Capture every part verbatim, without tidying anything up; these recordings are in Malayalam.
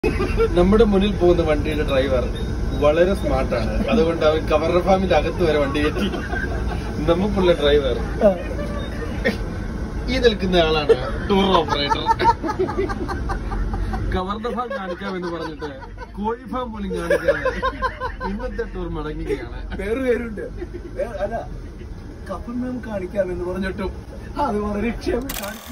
നമ്മുടെ മുന്നിൽ പോകുന്ന വണ്ടിയുടെ ഡ്രൈവർ വളരെ സ്മാർട്ടാണ്. അതുകൊണ്ട് അവൻ കവർ ഫാമിന്റെ അകത്ത് വരെ വണ്ടി കയറ്റി. നമുക്കുള്ള ഡ്രൈവർ ഈ നിൽക്കുന്ന ആളാണ് ടൂർ ഓപ്പറേറ്റർ. കവർ ഫാം കാണിക്കാമെന്ന് പറഞ്ഞിട്ട് കോഴി ഫാം പോലും കാണിക്കാതെ ഇന്നത്തെ ടൂർ മടങ്ങുകയാണ്. വേറെ പേരുണ്ട്, അല്ല കവർ ഫാം കാണിക്കാമെന്ന് പറഞ്ഞിട്ടും അത് വളരെ ക്ഷമ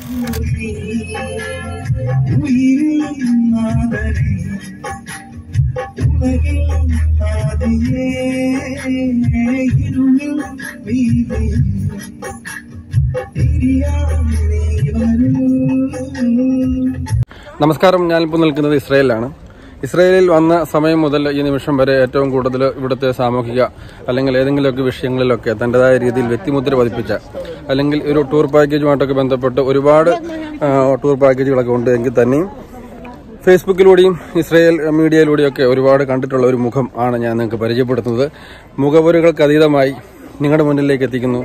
നമസ്കാരം. ഞാനിപ്പോൾ നിൽക്കുന്നത് ഇസ്രായേലിലാണ്. ഇസ്രായേലിൽ വന്ന സമയം മുതൽ ഈ നിമിഷം വരെ ഏറ്റവും കൂടുതൽ ഇവിടുത്തെ സാമൂഹിക അല്ലെങ്കിൽ ഏതെങ്കിലുമൊക്കെ വിഷയങ്ങളിലൊക്കെ തന്റേതായ രീതിയിൽ വ്യക്തിമുദ്ര പതിപ്പിച്ച അല്ലെങ്കിൽ ഒരു ടൂർ പാക്കേജുമായിട്ടൊക്കെ ബന്ധപ്പെട്ട് ഒരുപാട് ടൂർ പാക്കേജുകളൊക്കെ ഉണ്ട് എങ്കിൽ തന്നെയും ഫേസ്ബുക്കിലൂടെയും ഇസ്രായേൽ മീഡിയയിലൂടെയൊക്കെ ഒരുപാട് കണ്ടിട്ടുള്ള ഒരു മുഖം ആണ് ഞാൻ നിങ്ങൾക്ക് പരിചയപ്പെടുത്തുന്നത്. മുഖവുരകൾക്ക് അതീതമായി നിങ്ങളുടെ മുന്നിലേക്ക് എത്തിക്കുന്നു.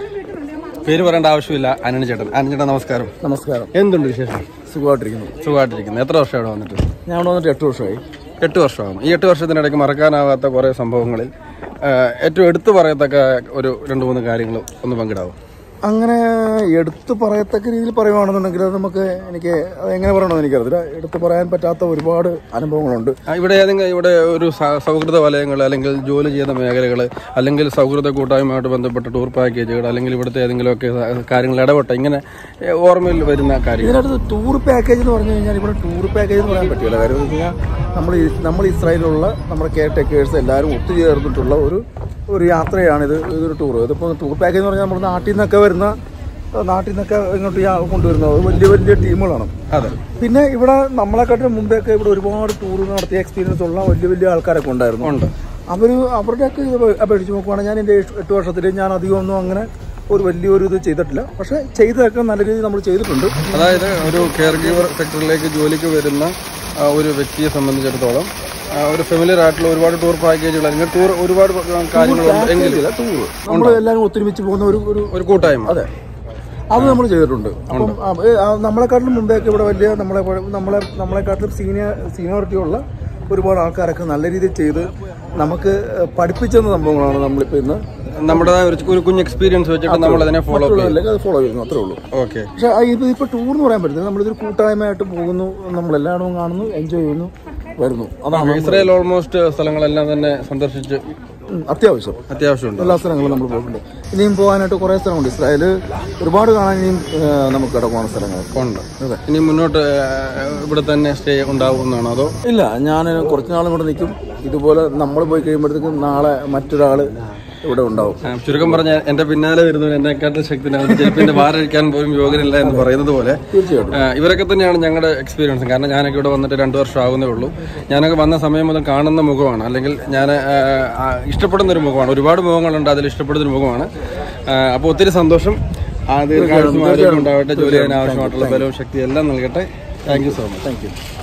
പേര് പറയേണ്ട ആവശ്യമില്ല, അനന്യ ചേട്ടൻ. അനന്യ ചേട്ടൻ നമസ്കാരം. നമസ്കാരം. എന്തുണ്ട് വിശേഷം? സുഖമായിട്ടിരിക്കുന്നു. സുഖമായിട്ടിരിക്കുന്നു. എത്ര വർഷം ഇവിടെ വന്നിട്ട്? ഞാൻ ഇവിടെ വന്നിട്ട് എട്ട് വർഷമായി. എട്ട് വർഷമാണ്. ഈ എട്ട് വർഷത്തിനിടയ്ക്ക് മറക്കാനാവാത്ത കുറെ സംഭവങ്ങളിൽ ഏറ്റവും എടുത്തു പറയത്തക്ക ഒരു രണ്ട് മൂന്ന് കാര്യങ്ങൾ ഒന്ന് പങ്കിടാവും. അങ്ങനെ എടുത്തു പറയത്തക്ക രീതിയിൽ പറയുകയാണെന്നുണ്ടെങ്കിൽ അത് നമുക്ക് എനിക്ക് അത് എങ്ങനെ പറയണമെന്ന് എനിക്കറിയില്ല. എടുത്തു പറയാൻ പറ്റാത്ത ഒരുപാട് അനുഭവങ്ങളുണ്ട്. ഇവിടെ ഏതെങ്കിലും ഇവിടെ ഒരു സൗഹൃദ വലയങ്ങൾ അല്ലെങ്കിൽ ജോലി ചെയ്യുന്ന മേഖലകൾ അല്ലെങ്കിൽ സൗഹൃദ കൂട്ടായ്മയുമായിട്ട് ബന്ധപ്പെട്ട ടൂർ പാക്കേജുകൾ അല്ലെങ്കിൽ ഇവിടുത്തെ ഏതെങ്കിലുമൊക്കെ കാര്യങ്ങൾ ഇടപെട്ട ഇങ്ങനെ ഓർമ്മയിൽ വരുന്ന കാര്യങ്ങൾ. ഇതിനകത്ത് ടൂർ പാക്കേജ് എന്ന് പറഞ്ഞു കഴിഞ്ഞാൽ ഇവിടെ ടൂർ പാക്കേജ് എന്ന് പറയാൻ പറ്റില്ല. കാര്യം എന്ന് വെച്ച് കഴിഞ്ഞാൽ നമ്മൾ നമ്മൾ ഇസ്രായേലിലുള്ള നമ്മുടെ കെയർ ടേക്കേഴ്സ് എല്ലാവരും ഒത്തുചേർന്നിട്ടുള്ള ഒരു ഒരു യാത്രയാണിത്. ഇതൊരു ടൂർ. ഇതിപ്പോൾ ടൂർ പാക്കേജ് എന്ന് പറഞ്ഞാൽ നമ്മുടെ നാട്ടിൽ നിന്നൊക്കെ വരുന്ന നാട്ടിൽ നിന്നൊക്കെ ഇങ്ങോട്ട് കൊണ്ടുവരുന്നത് വലിയ വലിയ ടീമുകളാണ്. അതെ. പിന്നെ ഇവിടെ നമ്മളെക്കാട്ടിലും മുമ്പേയൊക്കെ ഇവിടെ ഒരുപാട് ടൂർ നടത്തിയ എക്സ്പീരിയൻസ് ഉള്ള വലിയ വലിയ ആൾക്കാരൊക്കെ ഉണ്ടായിരുന്നു. ഉണ്ട്. അവർ അവരുടെയൊക്കെ ഇത് അപേക്ഷിച്ച് നോക്കുവാണെങ്കിൽ ഞാൻ എൻ്റെ എട്ട് വർഷത്തിൽ ഞാൻ അധികം ഒന്നും അങ്ങനെ ഒരു വലിയൊരു ഇത് ചെയ്തിട്ടില്ല. പക്ഷെ ചെയ്തതൊക്കെ നല്ല രീതിയിൽ നമ്മൾ ചെയ്തിട്ടുണ്ട്. അതായത് ഒരു കെയർ ഗീവർ സെക്ടറിലേക്ക് ജോലിക്ക് വരുന്ന ഒരു വ്യക്തിയെ സംബന്ധിച്ചിടത്തോളം ഒരു ഫെമിലിയർ ആയിട്ടുള്ള ഒരുപാട് ടൂർ പാക്കേജുകൾ അല്ലെങ്കിൽ ടൂർ ഒരുപാട് കാര്യങ്ങളുണ്ടെങ്കിൽ ടൂർ നമ്മൾ എല്ലാവരും ഒത്തൊരുമിച്ച് പോകുന്ന ഒരു ഒരു കൂട്ടായ്മ. അതെ, അത് നമ്മൾ ചെയ്തിട്ടുണ്ട്. അപ്പം നമ്മളെക്കാട്ടിലും മുമ്പേയൊക്കെ ഇവിടെ വലിയ നമ്മളെ നമ്മളെ നമ്മളെക്കാട്ടിലും സീനിയർ സീനിയോറിറ്റി ഉള്ള ഒരുപാട് ആൾക്കാരൊക്കെ നല്ല രീതിയിൽ ചെയ്ത് നമുക്ക് പഠിപ്പിച്ചെന്ന സംഭവങ്ങളാണ് നമ്മളിപ്പോൾ ഇന്ന് നമ്മുടേതായ ഒരു കുഞ്ഞ് എക്സ്പീരിയൻസ് വെച്ചിട്ട് നമ്മൾ അതിനെ ഫോളോ അത് ഫോളോ ചെയ്യുന്നു, അത്രേ ഉള്ളൂ. ഓക്കെ. പക്ഷെ ഇത് ഇപ്പോൾ ടൂർ എന്ന് പറയാൻ പറ്റില്ല. നമ്മളിതൊരു കൂട്ടായ്മയായിട്ട് പോകുന്നു, നമ്മളെല്ലായിടവും കാണുന്നു, എൻജോയ് ചെയ്യുന്നു, വരുന്നു. അതാണ്. ഇസ്രായേൽ ഓൾമോസ്റ്റ് സ്ഥലങ്ങളെല്ലാം തന്നെ സന്ദർശിച്ച് അത്യാവശ്യം അത്യാവശ്യമുണ്ട് എല്ലാ സ്ഥലങ്ങളും നമ്മൾ പോയിട്ടുണ്ട്. ഇനിയും പോകാനായിട്ട് കുറേ സ്ഥലമുണ്ട്. ഇസ്രായേൽ ഒരുപാട് കാണാൻ ഇനിയും നമുക്ക് കിടക്കുന്ന സ്ഥലങ്ങളൊക്കെ ഉണ്ട്. അതെ. ഇനി മുന്നോട്ട് ഇവിടെ തന്നെ സ്റ്റേ ഉണ്ടാവുമെന്നാണോ അതോ? ഇല്ല, ഞാൻ കുറച്ച് നാളും കൂടെ നിൽക്കും. ഇതുപോലെ നമ്മൾ പോയി കഴിയുമ്പോഴത്തേക്കും നാളെ മറ്റൊരാള് ഇവിടെ ഉണ്ടാവും. ചുരുക്കം പറഞ്ഞാൽ എന്റെ പിന്നാലെ വരുന്നു എന്നെക്കാട്ടും ശക്തി ചെരുപ്പിന്റെ വാരഴിക്കാൻ പോലും യോഗ്യനില്ല എന്ന് പറയുന്നത് പോലെ തീർച്ചയായിട്ടും ഇവരൊക്കെ തന്നെയാണ് ഞങ്ങളുടെ എക്സ്പീരിയൻസ്. കാരണം ഞാനൊക്കെ ഇവിടെ വന്നിട്ട് രണ്ടു വർഷം ആകുന്നേ ഉള്ളൂ. ഞാനൊക്കെ വന്ന സമയം മുതൽ കാണുന്ന മുഖമാണ്, അല്ലെങ്കിൽ ഞാൻ ഇഷ്ടപ്പെടുന്ന ഒരു മുഖമാണ്. ഒരുപാട് മുഖങ്ങളുണ്ട്, അതിൽ ഇഷ്ടപ്പെടുന്ന ഒരു മുഖമാണ്. അപ്പോൾ ഒത്തിരി സന്തോഷം. ദീർഘായുസ്സും ആരോഗ്യം ഉണ്ടാവട്ടെ. ജോലി ചെയ്യാൻ ആവശ്യമായിട്ടുള്ള ബലവും ശക്തിയും എല്ലാം നൽകട്ടെ. Thank you so much. Thank U.